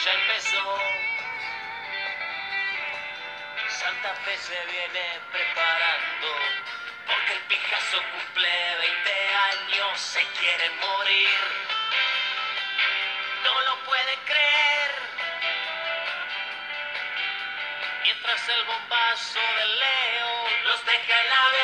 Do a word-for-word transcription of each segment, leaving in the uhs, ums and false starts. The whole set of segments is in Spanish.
ya empezó. Santa Fe se viene preparando, porque el Picasso cumple veinte años, se quiere morir. No lo puede creer. Mientras el bombazo del Leo los deja en la B.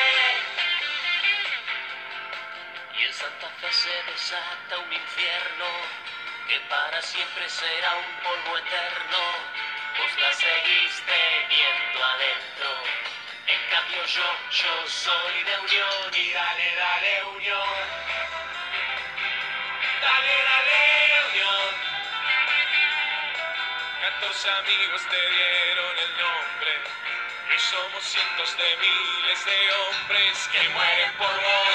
Y en Santa Fe se desata un infierno que para siempre será un polvo eterno. Vos la seguís teniendo adentro. En cambio yo, yo soy de Unión. Y dale, dale Unión. Dale, dale Unión. Catorce amigos te dieron el nombre y somos cientos de miles de hombres que mueren por vos.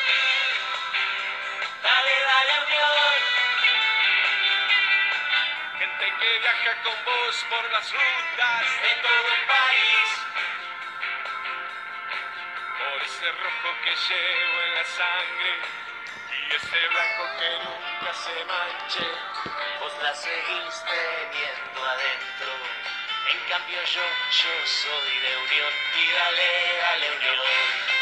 Dale, dale Unión. Gente que viaja con vos por las rutas De todo el país. por ese rojo que llevo en la sangre y ese blanco que nunca se manche. Vos la seguís teniendo adentro. En cambio yo, yo soy de Unión. Y dale, dale Unión.